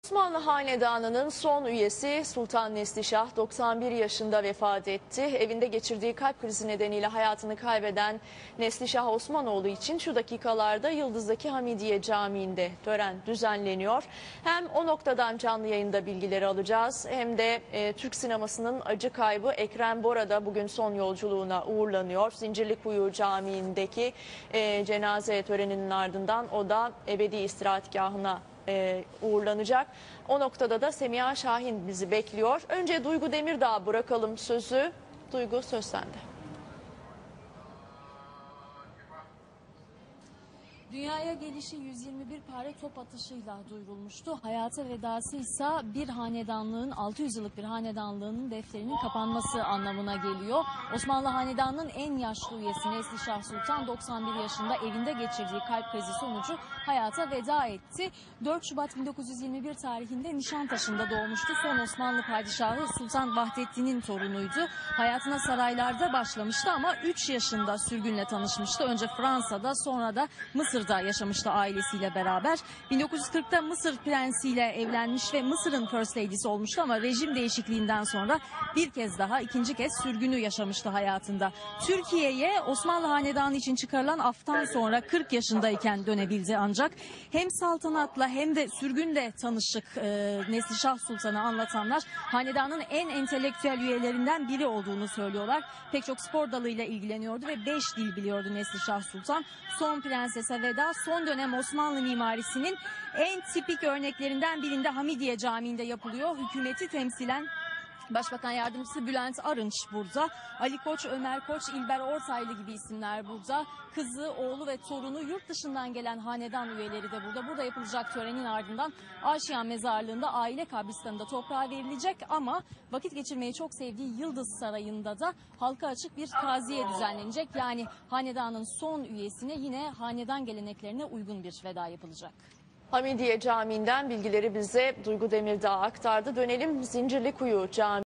Osmanlı Hanedanı'nın son üyesi Sultan Neslişah 91 yaşında vefat etti. Evinde geçirdiği kalp krizi nedeniyle hayatını kaybeden Neslişah Osmanoğlu için şu dakikalarda Yıldız'daki Hamidiye Camii'nde tören düzenleniyor. Hem o noktadan canlı yayında bilgileri alacağız hem de Türk sinemasının acı kaybı Ekrem Bora da bugün son yolculuğuna uğurlanıyor. Zincirlikuyu Camii'ndeki cenaze töreninin ardından o da ebedi istirahatgahına uğurlanacak. O noktada da Semiha Şahin bizi bekliyor. Önce Duygu Demirdağ'a bırakalım sözü. Duygu, söz sende. Dünyaya gelişi 121 pare top atışıyla duyurulmuştu. Hayata vedası ise bir hanedanlığın, 600 yıllık bir hanedanlığının defterinin kapanması anlamına geliyor. Osmanlı Hanedanı'nın en yaşlı üyesi Neslişah Sultan 91 yaşında evinde geçirdiği kalp krizi sonucu hayata veda etti. 4 Şubat 1921 tarihinde Nişantaşı'nda doğmuştu. Son Osmanlı padişahı Sultan Vahdettin'in torunuydu. Hayatına saraylarda başlamıştı ama 3 yaşında sürgünle tanışmıştı. Önce Fransa'da, sonra da Mısır'da yaşamıştı ailesiyle beraber. 1940'ta Mısır prensiyle evlenmiş ve Mısır'ın First Lady'si olmuştu ama rejim değişikliğinden sonra bir kez daha, ikinci kez sürgünü yaşamıştı hayatında. Türkiye'ye Osmanlı Hanedanı için çıkarılan aftan sonra 40 yaşındayken dönebildi ancak. Hem saltanatla hem de sürgünle tanışık Neslişah Sultan'ı anlatanlar hanedanın en entelektüel üyelerinden biri olduğunu söylüyorlar. Pek çok spor dalıyla ilgileniyordu ve 5 dil biliyordu Neslişah Sultan. Son prensese veda son dönem Osmanlı mimarisinin en tipik örneklerinden birinde Hamidiye Camii'nde yapılıyor. Hükümeti temsilen Başbakan Yardımcısı Bülent Arınç burada. Ali Koç, Ömer Koç, İlber Ortaylı gibi isimler burada. Kızı, oğlu ve torunu, yurt dışından gelen hanedan üyeleri de burada. Burada yapılacak törenin ardından Aşiyan Mezarlığı'nda, aile kabristanında toprağa verilecek ama vakit geçirmeyi çok sevdiği Yıldız Sarayı'nda da halka açık bir taziye düzenlenecek. Yani hanedanın son üyesine yine hanedan geleneklerine uygun bir veda yapılacak. Hamidiye Camii'nden bilgileri bize Duygu Demirdağ aktardı. Dönelim Zincirlikuyu Camii.